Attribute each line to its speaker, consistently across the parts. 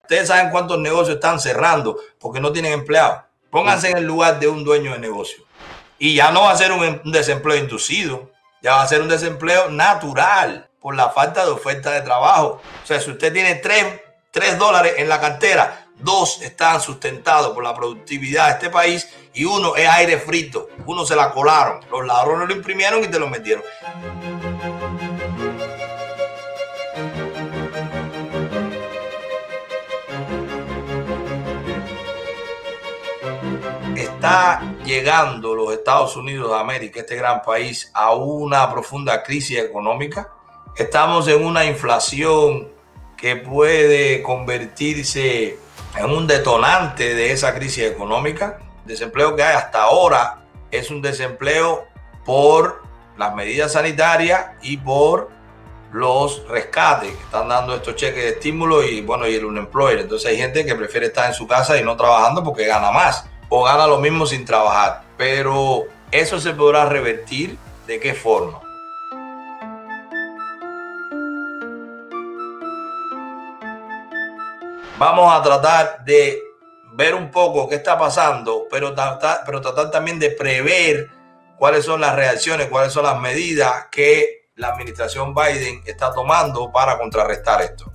Speaker 1: Ustedes saben cuántos negocios están cerrando porque no tienen empleados. Pónganse en el lugar de un dueño de negocio. Y ya no va a ser un desempleo inducido, ya va a ser un desempleo natural por la falta de oferta de trabajo. O sea, si usted tiene $3 en la cartera, 2 están sustentados por la productividad de este país y 1 es aire frito. 1 se la colaron. Los ladrones lo imprimieron y te lo metieron. Está llegando los Estados Unidos de América, este gran país, a una profunda crisis económica. Estamos en una inflación que puede convertirse en un detonante de esa crisis económica. El desempleo que hay hasta ahora es un desempleo por las medidas sanitarias y por los rescates que están dando estos cheques de estímulo y bueno, y el unemployment. Entonces hay gente que prefiere estar en su casa y no trabajando porque gana más o gana lo mismo sin trabajar. Pero eso se podrá revertir. ¿De qué forma? Vamos a tratar de ver un poco qué está pasando, pero tratar también de prever cuáles son las reacciones, cuáles son las medidas que la administración Biden está tomando para contrarrestar esto.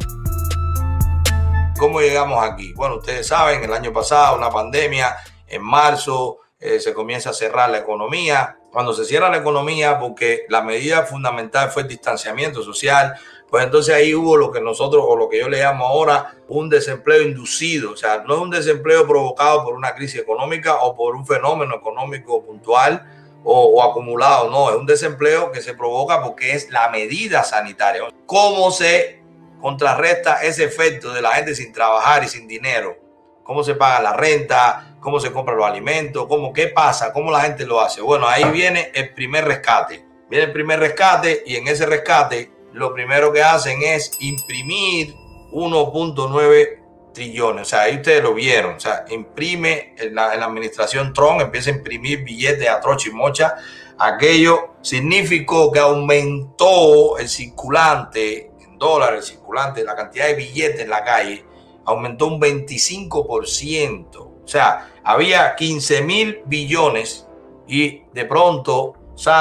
Speaker 1: ¿Cómo llegamos aquí? Bueno, ustedes saben, el año pasado, una pandemia, en marzo se comienza a cerrar la economía. Cuando se cierra la economía, porque la medida fundamental fue el distanciamiento social, pues entonces ahí hubo lo que nosotros, o lo que yo le llamo ahora, un desempleo inducido. O sea, no es un desempleo provocado por una crisis económica o por un fenómeno económico puntual o acumulado. No, es un desempleo que se provoca porque es la medida sanitaria. ¿Cómo se contrarresta ese efecto de la gente sin trabajar y sin dinero? ¿Cómo se paga la renta? ¿Cómo se compran los alimentos? ¿Qué pasa? ¿Cómo la gente lo hace? Bueno, ahí viene el primer rescate. Viene el primer rescate y en ese rescate lo primero que hacen es imprimir 1.9 trillones. O sea, ahí ustedes lo vieron. O sea, imprime en la administración Trump, empieza a imprimir billetes a trocha y mocha. Aquello significó que aumentó el circulante en dólares, el circulante, la cantidad de billetes en la calle, aumentó un 25%. O sea, había 15,000 billones y de pronto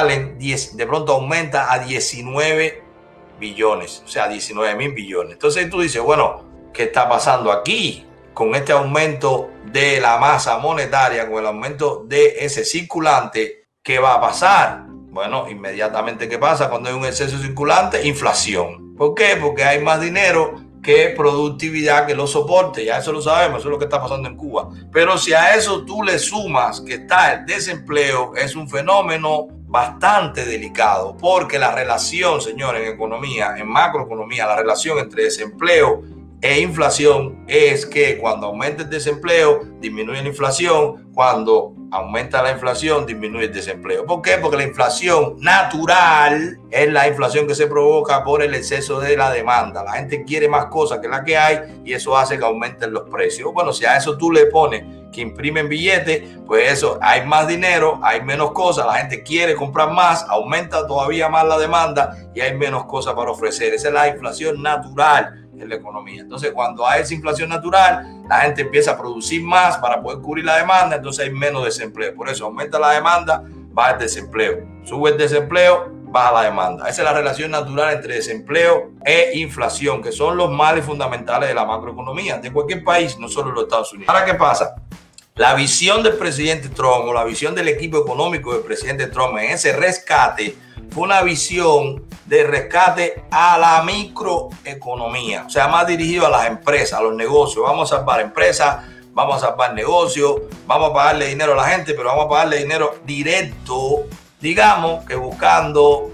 Speaker 1: aumenta a 19 billones, o sea, 19,000 billones. Entonces tú dices, bueno, ¿qué está pasando aquí? Con este aumento de la masa monetaria, con el aumento de ese circulante, ¿qué va a pasar? Bueno, inmediatamente, ¿qué pasa cuando hay un exceso circulante? Inflación. ¿Por qué? Porque hay más dinero que productividad que lo soporte. Ya eso lo sabemos, eso es lo que está pasando en Cuba. Pero si a eso tú le sumas que está el desempleo, es un fenómeno bastante delicado, porque la relación, señores, en economía, en macroeconomía, la relación entre desempleo e inflación es que cuando aumenta el desempleo, disminuye la inflación. Cuando aumenta la inflación, disminuye el desempleo. ¿Por qué? Porque la inflación natural es la inflación que se provoca por el exceso de la demanda. La gente quiere más cosas que la que hay y eso hace que aumenten los precios. Bueno, si a eso tú le pones que imprimen billetes, pues eso, hay más dinero, hay menos cosas, la gente quiere comprar más, aumenta todavía más la demanda y hay menos cosas para ofrecer. Esa es la inflación natural en la economía. Entonces, cuando hay esa inflación natural, la gente empieza a producir más para poder cubrir la demanda, entonces hay menos desempleo. Por eso aumenta la demanda, baja el desempleo. Sube el desempleo, baja la demanda. Esa es la relación natural entre desempleo e inflación, que son los males fundamentales de la macroeconomía de cualquier país, no solo los Estados Unidos. Ahora, ¿qué pasa? La visión del presidente Trump o la visión del equipo económico del presidente Trump en ese rescate fue una visión de rescate a la microeconomía, o sea, más dirigido a las empresas, a los negocios. Vamos a salvar empresas, vamos a salvar negocios, vamos a pagarle dinero a la gente, pero vamos a pagarle dinero directo, digamos que buscando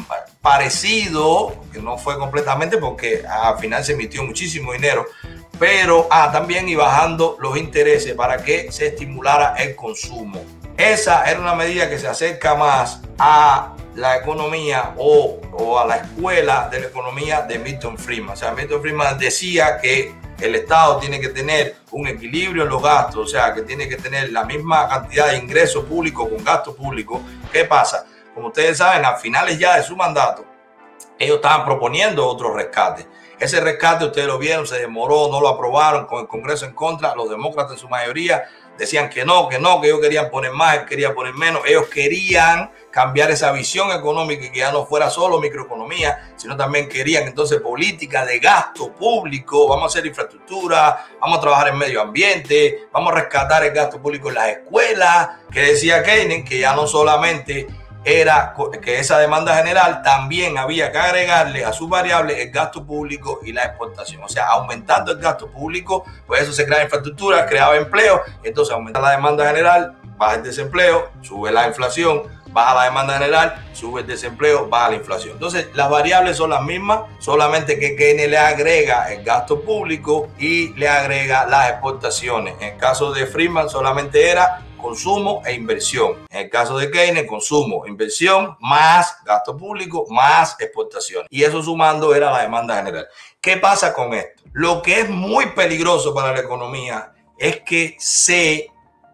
Speaker 1: parecido, que no fue completamente porque al final se emitió muchísimo dinero, pero también y bajando los intereses para que se estimulara el consumo. Esa era una medida que se acerca más a la economía o a la escuela de la economía de Milton Friedman. O sea, Milton Friedman decía que el Estado tiene que tener un equilibrio en los gastos, o sea, que tiene que tener la misma cantidad de ingresos públicos con gastos públicos. ¿Qué pasa? Como ustedes saben, a finales ya de su mandato, ellos estaban proponiendo otro rescate. Ese rescate, ustedes lo vieron, se demoró, no lo aprobaron, con el Congreso en contra, los demócratas en su mayoría decían que no, que ellos querían poner más, querían poner menos, ellos querían cambiar esa visión económica y que ya no fuera solo microeconomía, sino también querían entonces política de gasto público, vamos a hacer infraestructura, vamos a trabajar en medio ambiente, vamos a rescatar el gasto público en las escuelas, que decía Keynes que ya no solamente era que esa demanda general, también había que agregarle a sus variables el gasto público y la exportación. O sea, aumentando el gasto público, pues eso se crea infraestructura, creaba empleo, entonces aumenta la demanda general, baja el desempleo, sube la inflación, baja la demanda general, sube el desempleo, baja la inflación. Entonces, las variables son las mismas, solamente que Keynes le agrega el gasto público y le agrega las exportaciones. En el caso de Friedman solamente era consumo e inversión. En el caso de Keynes, consumo, inversión, más gasto público, más exportación. Y eso sumando era la demanda general. ¿Qué pasa con esto? Lo que es muy peligroso para la economía es que se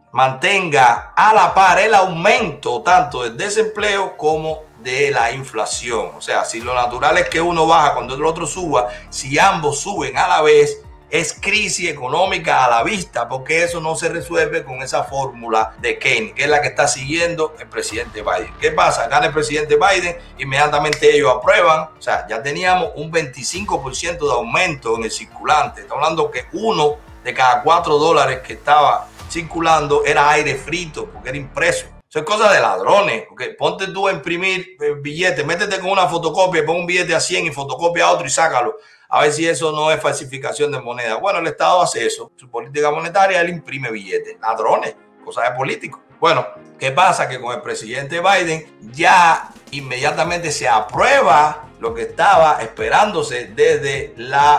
Speaker 1: mantenga a la par el aumento tanto del desempleo como de la inflación. O sea, si lo natural es que uno baja cuando el otro suba, si ambos suben a la vez, es crisis económica a la vista, porque eso no se resuelve con esa fórmula de Keynes, que es la que está siguiendo el presidente Biden. ¿Qué pasa? Gana el presidente Biden, inmediatamente ellos aprueban, o sea, ya teníamos un 25% de aumento en el circulante. Estamos hablando que uno de cada $4 que estaba circulando era aire frito, porque era impreso. Eso es cosa de ladrones, porque ponte tú a imprimir billetes, métete con una fotocopia, pon un billete a 100 y fotocopia a otro y sácalo. A ver si eso no es falsificación de moneda. Bueno, el Estado hace eso. Su política monetaria, él imprime billetes. Ladrones, cosa de políticos. Bueno, ¿qué pasa? Que con el presidente Biden ya inmediatamente se aprueba lo que estaba esperándose desde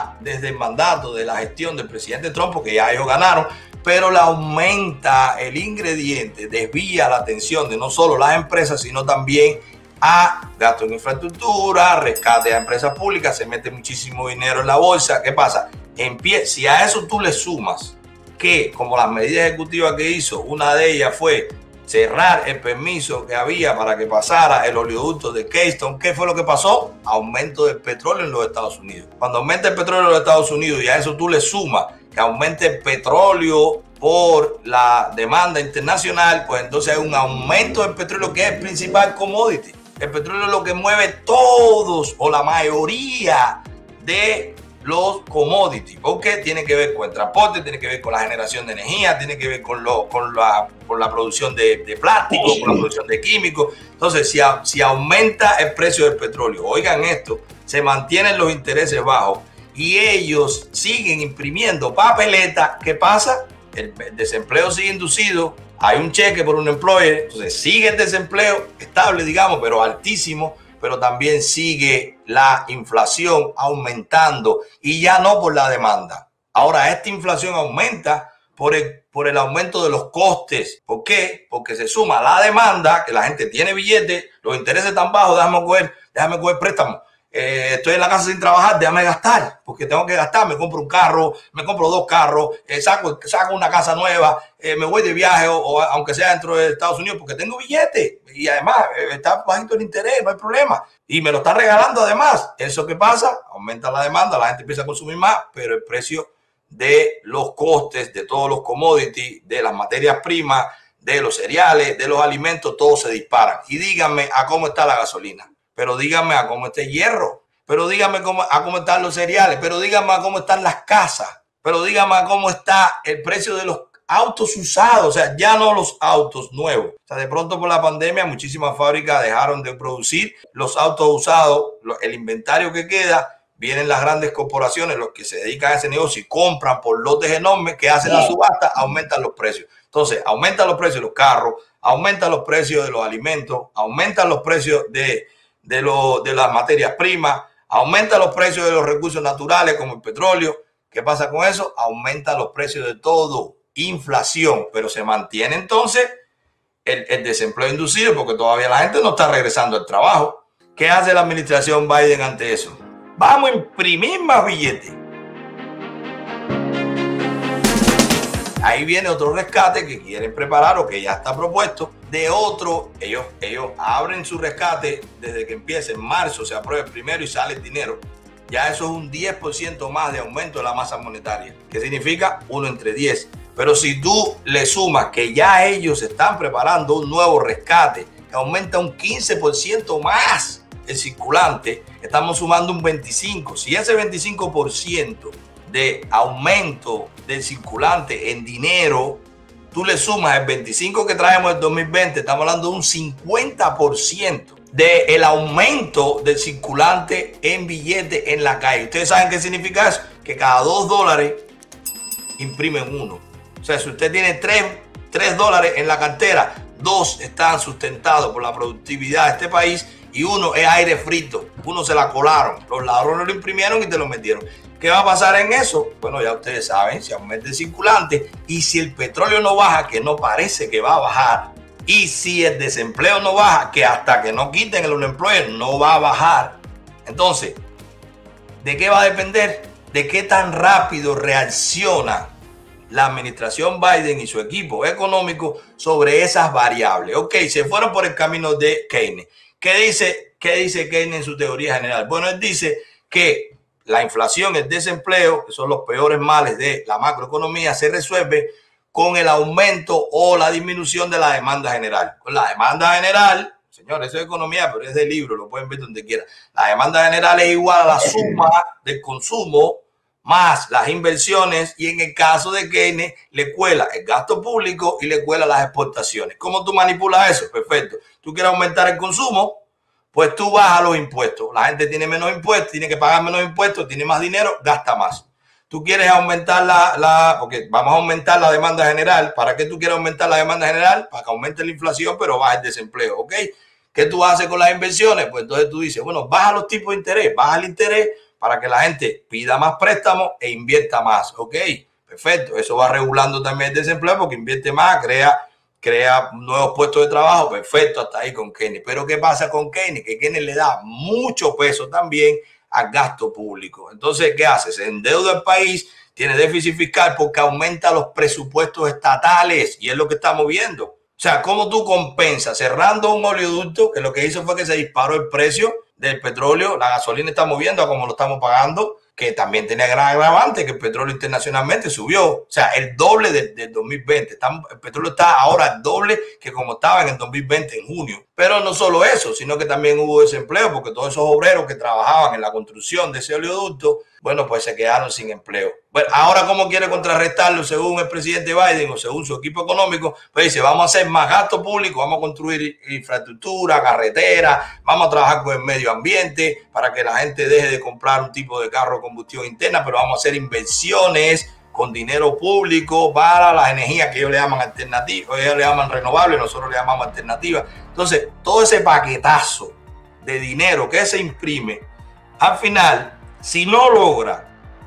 Speaker 1: el mandato de la gestión del presidente Trump, porque ya ellos ganaron, pero le aumenta el ingrediente, desvía la atención de no solo las empresas, sino también a gasto en infraestructura, rescate a empresas públicas, se mete muchísimo dinero en la bolsa. ¿Qué pasa? Si a eso tú le sumas que, como las medidas ejecutivas que hizo, una de ellas fue cerrar el permiso que había para que pasara el oleoducto de Keystone, ¿qué fue lo que pasó? Aumento del petróleo en los Estados Unidos. Cuando aumenta el petróleo en los Estados Unidos y a eso tú le sumas que aumente el petróleo por la demanda internacional, pues entonces hay un aumento del petróleo, que es el principal commodity. El petróleo es lo que mueve todos o la mayoría de los commodities, porque tiene que ver con el transporte, tiene que ver con la generación de energía, tiene que ver con la producción de plástico, con la producción de químicos. Entonces, si aumenta el precio del petróleo, oigan esto, se mantienen los intereses bajos y ellos siguen imprimiendo papeleta, ¿qué pasa? El desempleo sigue inducido, hay un cheque por un employer, entonces sigue el desempleo estable, digamos, pero altísimo, pero también sigue la inflación aumentando y ya no por la demanda. Ahora, esta inflación aumenta por el aumento de los costes. ¿Por qué? Porque se suma la demanda, que la gente tiene billetes, los intereses están bajos, déjame coger préstamo. Estoy en la casa sin trabajar, déjame gastar, porque tengo que gastar, me compro un carro, me compro 2 carros, saco una casa nueva, me voy de viaje, o aunque sea dentro de Estados Unidos, porque tengo billete y además está bajito el interés, no hay problema, y me lo está regalando además. ¿Eso qué pasa? Aumenta la demanda, la gente empieza a consumir más, pero el precio de los costes, de todos los commodities, de las materias primas, de los cereales, de los alimentos, todos se disparan. Y díganme a cómo está la gasolina, pero díganme a cómo está el hierro, pero díganme a cómo están los cereales, pero díganme a cómo están las casas, pero díganme a cómo está el precio de los autos usados, o sea, ya no los autos nuevos. O sea, de pronto por la pandemia muchísimas fábricas dejaron de producir los autos usados, el inventario que queda, vienen las grandes corporaciones, los que se dedican a ese negocio y compran por lotes enormes, que hacen la subasta, aumentan los precios. Entonces, aumentan los precios de los carros, aumentan los precios de los alimentos, aumentan los precios de las materias primas, aumenta los precios de los recursos naturales como el petróleo. ¿Qué pasa con eso? Aumenta los precios de todo, inflación, pero se mantiene entonces el desempleo inducido porque todavía la gente no está regresando al trabajo. ¿Qué hace la administración Biden ante eso? Vamos a imprimir más billetes. Ahí viene otro rescate que quieren preparar o que ya está propuesto de otro. Ellos abren su rescate desde que empieza en marzo, se aprueba el primero y sale el dinero. Ya eso es un 10% más de aumento de la masa monetaria. ¿Qué significa? 1 entre 10. Pero si tú le sumas que ya ellos están preparando un nuevo rescate que aumenta un 15% más el circulante, estamos sumando un 25%. Si ese 25% de aumento del circulante en dinero, tú le sumas el 25% que traemos en 2020, estamos hablando de un 50% del aumento del circulante en billetes en la calle. ¿Ustedes saben qué significa eso? Que cada $2 imprimen uno. O sea, si usted tiene 3 dólares en la cartera, 2 están sustentados por la productividad de este país y 1 es aire frito. 1 se la colaron. Los ladrones lo imprimieron y te lo metieron. ¿Qué va a pasar en eso? Bueno, ya ustedes saben, si aumenta el circulante y si el petróleo no baja, que no parece que va a bajar, y si el desempleo no baja, que hasta que no quiten el unemployment no va a bajar. Entonces, ¿de qué va a depender? De qué tan rápido reacciona la administración Biden y su equipo económico sobre esas variables. Ok, se fueron por el camino de Keynes. ¿Qué dice Keynes en su teoría general? Bueno, él dice que la inflación, el desempleo, que son los peores males de la macroeconomía, se resuelve con el aumento o la disminución de la demanda general. Con la demanda general, señores, eso es economía, pero es de libro, lo pueden ver donde quieran. La demanda general es igual a la suma del consumo más las inversiones, y en el caso de Keynes le cuela el gasto público y le cuela las exportaciones. ¿Cómo tú manipulas eso? Perfecto. Tú quieres aumentar el consumo, pues tú bajas los impuestos. La gente tiene menos impuestos, tiene que pagar menos impuestos, tiene más dinero, gasta más. Tú quieres aumentar porque vamos a aumentar la demanda general. ¿Para qué tú quieres aumentar la demanda general? Para que aumente la inflación, pero baja el desempleo, ¿ok? ¿Qué tú haces con las inversiones? Pues entonces tú dices, bueno, baja los tipos de interés, baja el interés para que la gente pida más préstamos e invierta más, ¿ok? Perfecto, eso va regulando también el desempleo porque invierte más, crea nuevos puestos de trabajo, perfecto, hasta ahí con Keynes. Pero ¿qué pasa con Keynes? Que Keynes le da mucho peso también al gasto público. Entonces, ¿qué hace? Se endeuda el país, tiene déficit fiscal porque aumenta los presupuestos estatales y es lo que estamos viendo. O sea, ¿cómo tú compensas? Cerrando un oleoducto que lo que hizo fue que se disparó el precio del petróleo, la gasolina está moviendo a como lo estamos pagando, que también tenía gran agravante, que el petróleo internacionalmente subió, o sea, el doble del 2020. El petróleo está ahora el doble que como estaba en el 2020, en junio. Pero no solo eso, sino que también hubo desempleo, porque todos esos obreros que trabajaban en la construcción de ese oleoducto, bueno, pues se quedaron sin empleo. Bueno, ahora, ¿cómo quiere contrarrestarlo según el presidente Biden o según su equipo económico? Pues dice, vamos a hacer más gasto público, vamos a construir infraestructura, carretera, vamos a trabajar con el medio ambiente para que la gente deje de comprar un tipo de carro de combustión interna, pero vamos a hacer inversiones con dinero público para las energías que ellos le llaman alternativas, ellos le llaman renovables, nosotros le llamamos alternativas. Entonces, todo ese paquetazo de dinero que se imprime, al final, si no logra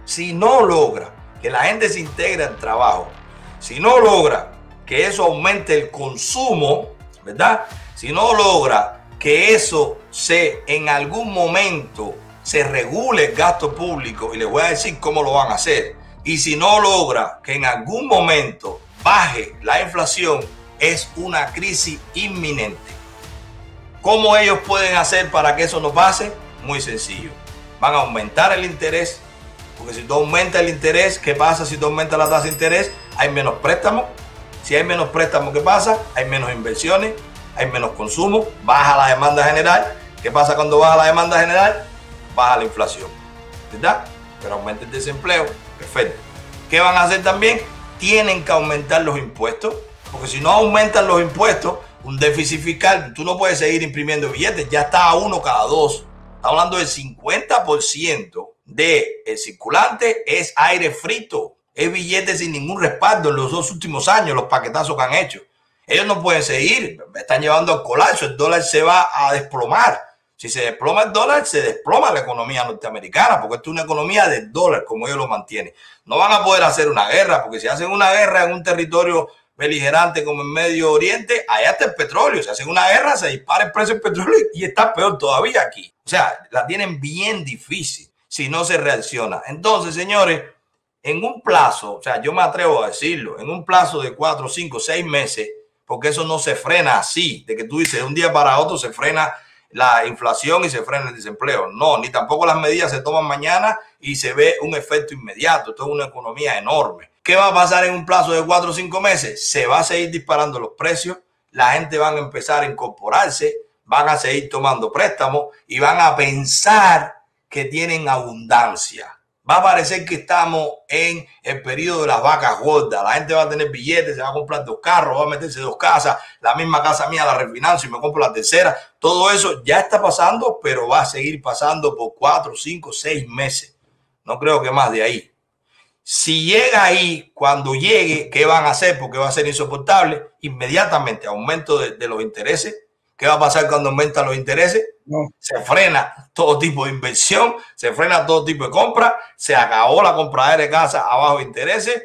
Speaker 1: que la gente se integre al trabajo, si no logra que eso aumente el consumo, ¿verdad? Si no logra que eso en algún momento se regule el gasto público, y les voy a decir cómo lo van a hacer, y si no logra que en algún momento baje la inflación, es una crisis inminente. ¿Cómo ellos pueden hacer para que eso no pase? Muy sencillo. Van a aumentar el interés, porque si tú aumentas el interés, ¿qué pasa si tú aumentas la tasa de interés? Hay menos préstamos. Si hay menos préstamos, ¿qué pasa? Hay menos inversiones, hay menos consumo, baja la demanda general. ¿Qué pasa cuando baja la demanda general? Baja la inflación, ¿verdad? Pero aumenta el desempleo, perfecto. ¿Qué van a hacer también? Tienen que aumentar los impuestos, porque si no aumentan los impuestos, un déficit fiscal, tú no puedes seguir imprimiendo billetes, ya está a 1 cada 2. Estamos hablando del 50% del circulante es aire frito, es billete sin ningún respaldo en los 2 últimos años, los paquetazos que han hecho. Ellos no pueden seguir, están llevando al colapso, el dólar se va a desplomar. Si se desploma el dólar, se desploma la economía norteamericana, porque esto es una economía del dólar, como ellos lo mantienen. No van a poder hacer una guerra, porque si hacen una guerra en un territorio beligerante como en Medio Oriente, allá está el petróleo. Si hacen una guerra, se dispara el precio del petróleo y está peor todavía aquí. O sea, la tienen bien difícil si no se reacciona. Entonces, señores, en un plazo, o sea, yo me atrevo a decirlo, en un plazo de 4, 5, 6 meses, porque eso no se frena así, de que tú dices de un día para otro se frena la inflación y se frena el desempleo. No, ni tampoco las medidas se toman mañana y se ve un efecto inmediato. Esto es una economía enorme. ¿Qué va a pasar en un plazo de 4 o 5 meses? Se va a seguir disparando los precios, la gente va a empezar a incorporarse, van a seguir tomando préstamos y van a pensar que tienen abundancia. Va a parecer que estamos en el periodo de las vacas gordas. La gente va a tener billetes, se va a comprar 2 carros, va a meterse 2 casas, la misma casa mía la refinancio y me compro la tercera. Todo eso ya está pasando, pero va a seguir pasando por 4, 5, 6 meses. No creo que más de ahí. Si llega ahí, cuando llegue, ¿qué van a hacer? Porque va a ser insoportable. Inmediatamente aumento de los intereses. ¿Qué va a pasar cuando aumentan los intereses? No. Se frena todo tipo de inversión, se frena todo tipo de compra, se acabó la compradera de casa a bajos intereses,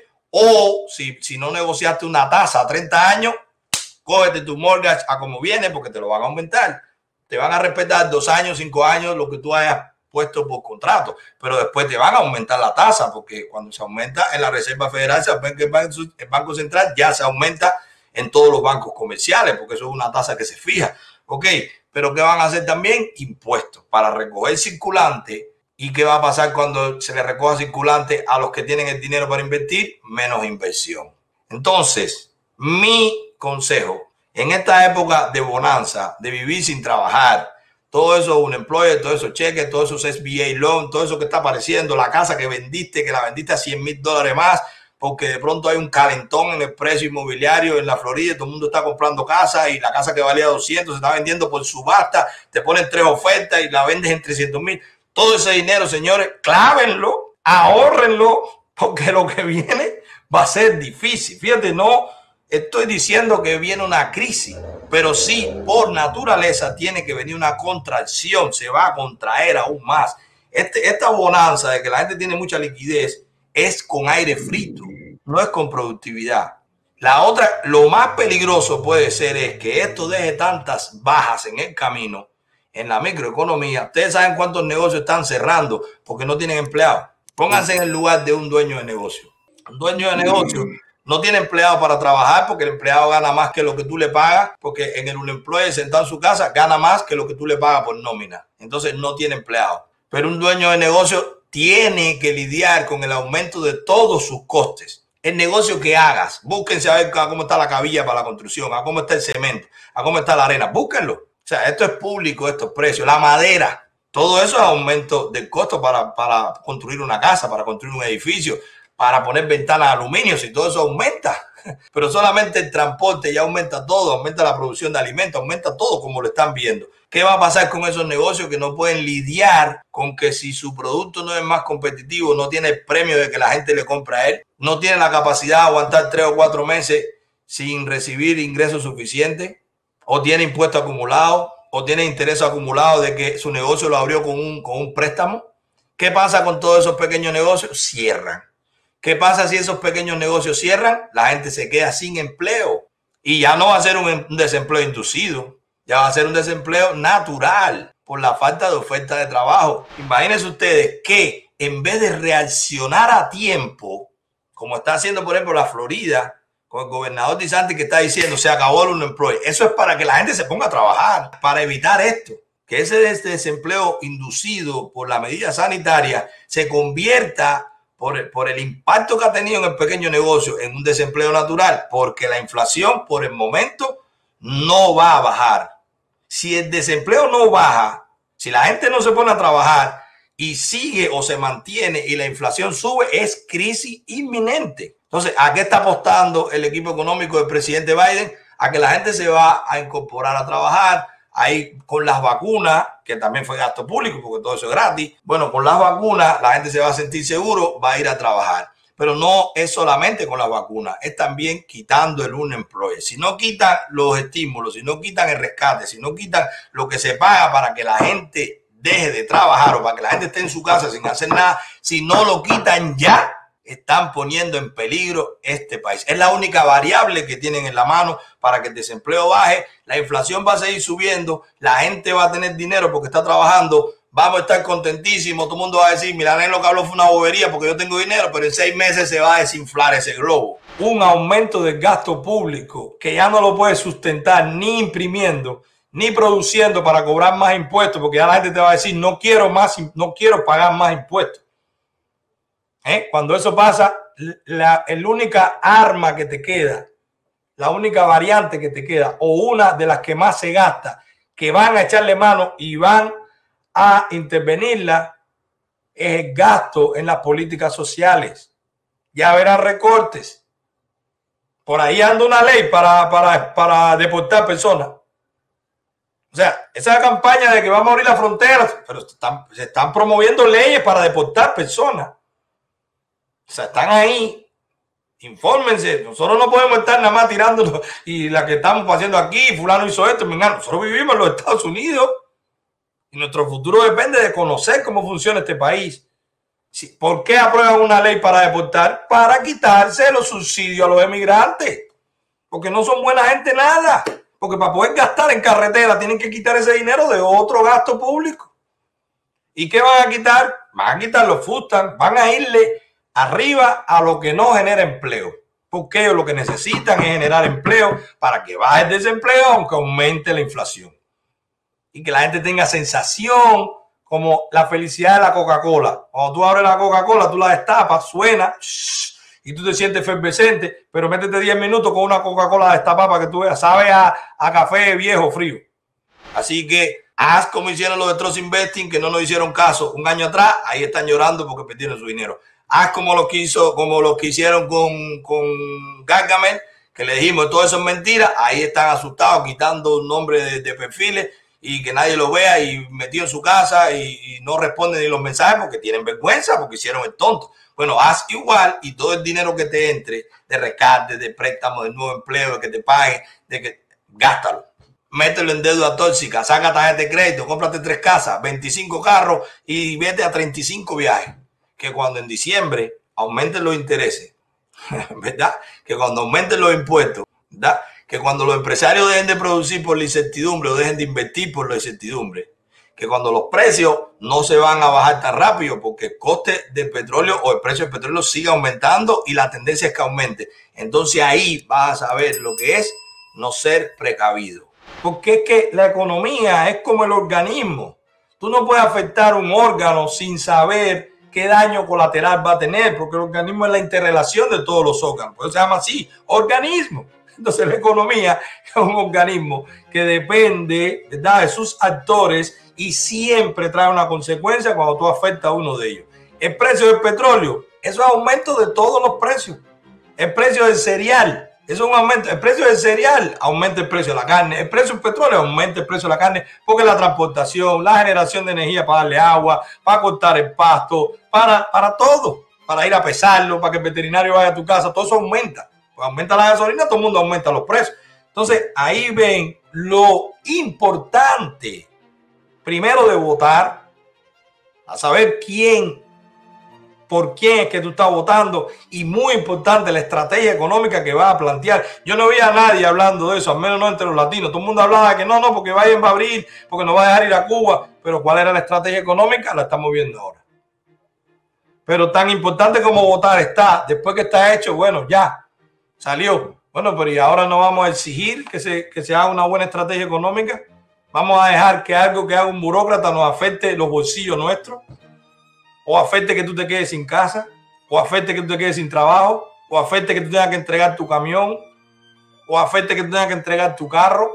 Speaker 1: o si no negociaste una tasa a 30 años, cógete tu mortgage a como viene porque te lo van a aumentar. Te van a respetar 2 años, 5 años, lo que tú hayas puesto por contrato, pero después te van a aumentar la tasa porque cuando se aumenta en la Reserva Federal, se ve que el Banco Central ya se aumenta en todos los bancos comerciales, porque eso es una tasa que se fija. Ok, pero ¿qué van a hacer también? Impuestos para recoger circulante. ¿Y qué va a pasar cuando se le recoja circulante a los que tienen el dinero para invertir? Menos inversión. Entonces, mi consejo, en esta época de bonanza, de vivir sin trabajar, todo eso unemployed, todos esos cheques, todos esos SBA loan, todo eso que está apareciendo, la casa que vendiste, que la vendiste a $100,000 más, porque de pronto hay un calentón en el precio inmobiliario en la Florida, todo el mundo está comprando casa y la casa que valía 200 se está vendiendo por subasta, te ponen 3 ofertas y la vendes en 300,000. Todo ese dinero, señores, clávenlo, ahórrenlo, porque lo que viene va a ser difícil. Fíjate, no estoy diciendo que viene una crisis, pero sí, por naturaleza tiene que venir una contracción, se va a contraer aún más. Esta bonanza de que la gente tiene mucha liquidez es con aire frito, no es con productividad. La otra, lo más peligroso puede ser es que esto deje tantas bajas en el camino, en la microeconomía. Ustedes saben cuántos negocios están cerrando porque no tienen empleados. Pónganse en el lugar de un dueño de negocio. Un dueño de negocio no tiene empleado para trabajar porque el empleado gana más que lo que tú le pagas, porque en el unemployed sentado en su casa gana más que lo que tú le pagas por nómina. Entonces no tiene empleado. Pero un dueño de negocio tiene que lidiar con el aumento de todos sus costes. El negocio que hagas, búsquense a ver cómo está la cabilla para la construcción, a cómo está el cemento, a cómo está la arena, búsquenlo. O sea, esto es público, estos precios, la madera, todo eso es aumento del costo para construir una casa, para construir un edificio, para poner ventanas de aluminio, si todo eso aumenta. Pero solamente el transporte ya aumenta todo, aumenta la producción de alimentos, aumenta todo como lo están viendo. ¿Qué va a pasar con esos negocios que no pueden lidiar con que si su producto no es más competitivo, no tiene el premio de que la gente le compra a él, no tiene la capacidad de aguantar 3 o 4 meses sin recibir ingresos suficientes, o tiene impuestos acumulados, o tiene intereses acumulados de que su negocio lo abrió con un préstamo? ¿Qué pasa con todos esos pequeños negocios? Cierran. ¿Qué pasa si esos pequeños negocios cierran? La gente se queda sin empleo y ya no va a ser un desempleo inducido. Ya va a ser un desempleo natural por la falta de oferta de trabajo. Imagínense ustedes que en vez de reaccionar a tiempo, como está haciendo, por ejemplo, la Florida, con el gobernador DeSantis que está diciendo se acabó el unemployed. Eso es para que la gente se ponga a trabajar, para evitar esto. Que ese desempleo inducido por la medida sanitaria se convierta por el impacto que ha tenido en el pequeño negocio en un desempleo natural, porque la inflación por el momento no va a bajar. Si el desempleo no baja, si la gente no se pone a trabajar y sigue o se mantiene y la inflación sube, es crisis inminente. Entonces, ¿a qué está apostando el equipo económico del presidente Biden? A que la gente se va a incorporar a trabajar. Ahí con las vacunas, que también fue gasto público porque todo eso es gratis. Bueno, con las vacunas la gente se va a sentir seguro, va a ir a trabajar. Pero no es solamente con las vacunas, es también quitando el unemployed. Si no quitan los estímulos, si no quitan el rescate, si no quitan lo que se paga para que la gente deje de trabajar o para que la gente esté en su casa sin hacer nada, si no lo quitan ya, están poniendo en peligro este país. Es la única variable que tienen en la mano para que el desempleo baje. La inflación va a seguir subiendo, la gente va a tener dinero porque está trabajando, vamos a estar contentísimos, todo el mundo va a decir, Milanés lo que habló fue una bobería porque yo tengo dinero, pero en 6 meses se va a desinflar ese globo. Un aumento del gasto público que ya no lo puede sustentar ni imprimiendo, ni produciendo para cobrar más impuestos, porque ya la gente te va a decir, no quiero pagar más impuestos. Cuando eso pasa, la única arma que te queda, la única variante que te queda, o una de las que más se gasta, que van a echarle mano y van a intervenirla, es el gasto en las políticas sociales. Ya verán recortes. Por ahí anda una ley para deportar personas. O sea, esa campaña de que vamos a abrir las fronteras, pero se están promoviendo leyes para deportar personas. O sea, están ahí. Infórmense. Nosotros no podemos estar nada más tirándonos y la que estamos haciendo aquí, fulano hizo esto, nosotros vivimos en los Estados Unidos y nuestro futuro depende de conocer cómo funciona este país. ¿Por qué aprueban una ley para deportar? Para quitarse los subsidios a los emigrantes. Porque no son buena gente nada. Porque para poder gastar en carretera tienen que quitar ese dinero de otro gasto público. ¿Y qué van a quitar? Van a quitar los food stamps, van a irle arriba a lo que no genera empleo. Porque ellos lo que necesitan es generar empleo para que baje el desempleo, aunque aumente la inflación. Y que la gente tenga sensación como la felicidad de la Coca-Cola. Cuando tú abres la Coca-Cola, tú la destapas, suena y tú te sientes efervescente, pero métete 10 minutos con una Coca-Cola destapada para que tú veas, sabe a café viejo frío. Así que haz como hicieron los de Trust Investing, que no nos hicieron caso un año atrás, ahí están llorando porque perdieron su dinero. Haz como lo que hicieron con Gargamel, que le dijimos todo eso es mentira, ahí están asustados, quitando un nombre de perfiles y que nadie lo vea y metido en su casa y no responden ni los mensajes porque tienen vergüenza, porque hicieron el tonto. Bueno, haz igual y todo el dinero que te entre de rescate, de préstamo, de nuevo empleo, de que te paguen, gástalo. Mételo en deuda tóxica, saca tarjeta de crédito, cómprate 3 casas, 25 carros y vete a 35 viajes. Que cuando en diciembre aumenten los intereses, ¿verdad? Que cuando aumenten los impuestos, ¿verdad? Que cuando los empresarios dejen de producir por la incertidumbre o dejen de invertir por la incertidumbre, que cuando los precios no se van a bajar tan rápido porque el coste del petróleo o el precio del petróleo sigue aumentando y la tendencia es que aumente. Entonces ahí vas a saber lo que es no ser precavido. Porque es que la economía es como el organismo. Tú no puedes afectar un órgano sin saber qué daño colateral va a tener, porque el organismo es la interrelación de todos los órganos. Por eso se llama así, organismo. Entonces la economía es un organismo que depende, ¿verdad?, de sus actores y siempre trae una consecuencia cuando tú afectas a uno de ellos. El precio del petróleo, eso es aumento de todos los precios. El precio del cereal, eso es un aumento. El precio del cereal aumenta el precio de la carne. El precio del petróleo aumenta el precio de la carne porque la transportación, la generación de energía para darle agua, para cortar el pasto, para todo, para ir a pesarlo, para que el veterinario vaya a tu casa, todo eso aumenta. Pues aumenta la gasolina, todo el mundo aumenta los precios. Entonces ahí ven lo importante, primero, de votar, a saber por quién es que tú estás votando y muy importante la estrategia económica que vas a plantear. Yo no vi a nadie hablando de eso, al menos no entre los latinos. Todo el mundo hablaba de que no, porque Biden va a abrir, porque nos va a dejar ir a Cuba. Pero ¿cuál era la estrategia económica? La estamos viendo ahora. Pero tan importante como votar está, después que está hecho, bueno, ya salió. Bueno, pero y ahora no vamos a exigir que se haga una buena estrategia económica. Vamos a dejar que algo que haga un burócrata nos afecte los bolsillos nuestros, o afecte que tú te quedes sin casa, o afecte que tú te quedes sin trabajo, o afecte que tú tengas que entregar tu camión, o afecte que tú tengas que entregar tu carro,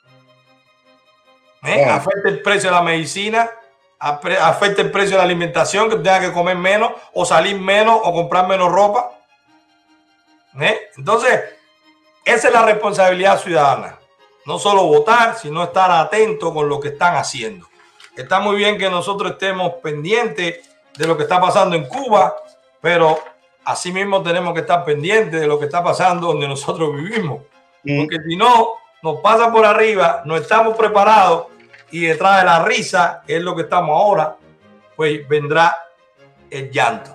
Speaker 1: afecte el precio de la medicina, afecte el precio de la alimentación, que tú tengas que comer menos, o salir menos, o comprar menos ropa. Entonces, esa es la responsabilidad ciudadana. No solo votar, sino estar atento con lo que están haciendo. Está muy bien que nosotros estemos pendientes de lo que está pasando en Cuba, pero asimismo tenemos que estar pendientes de lo que está pasando donde nosotros vivimos. Porque si no, nos pasa por arriba, no estamos preparados y detrás de la risa, que es lo que estamos ahora, pues vendrá el llanto.